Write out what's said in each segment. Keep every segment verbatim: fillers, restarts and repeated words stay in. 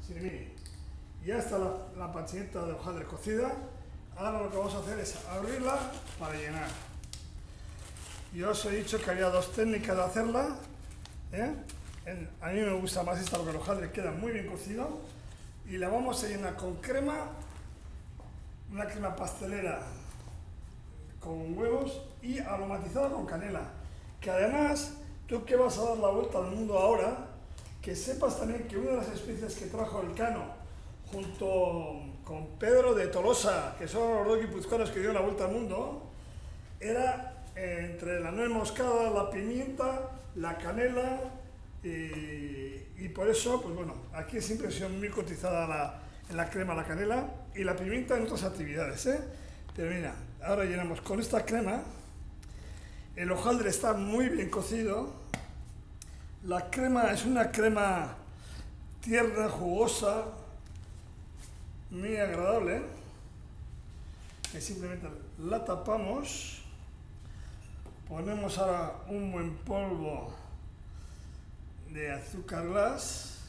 Sí, mire, ya está la, la panchineta de hojaldre cocida. Ahora lo que vamos a hacer es abrirla para llenar. Yo os he dicho que había dos técnicas de hacerla, ¿eh? En, a mí me gusta más esta porque el hojaldre queda muy bien cocido. Y la vamos a llenar con crema, una crema pastelera con huevos y aromatizada con canela. Que además, tú que vas a dar la vuelta al mundo ahora, que sepas también que una de las especies que trajo Elcano junto con Pedro de Tolosa, que son los dos guipuzcoanos que dieron la vuelta al mundo, era eh, entre la nuez moscada, la pimienta, la canela, y, y por eso, pues bueno, aquí siempre ha sido muy cotizada la, en la crema la canela y la pimienta en otras actividades, ¿eh? Pero mira, ahora llenamos con esta crema. El hojaldre está muy bien cocido. La crema es una crema tierna, jugosa, muy agradable, que simplemente la tapamos. Ponemos ahora un buen polvo de azúcar glass.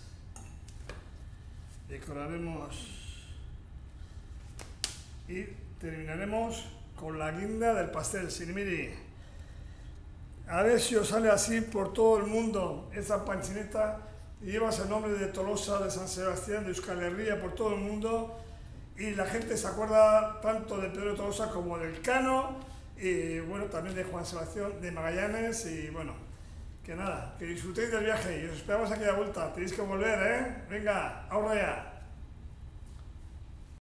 Decoraremos y terminaremos con la guinda del pastel. Sirimiri. A ver si os sale así por todo el mundo esta panchineta y llevas el nombre de Tolosa, de San Sebastián, de Euskal Herria, por todo el mundo, y la gente se acuerda tanto de Pedro de Tolosa como del Elcano, y bueno, también de Juan Sebastián de Magallanes, y bueno, que nada, que disfrutéis del viaje y os esperamos aquí a la vuelta. Tenéis que volver, ¿eh? Venga, ahora ya.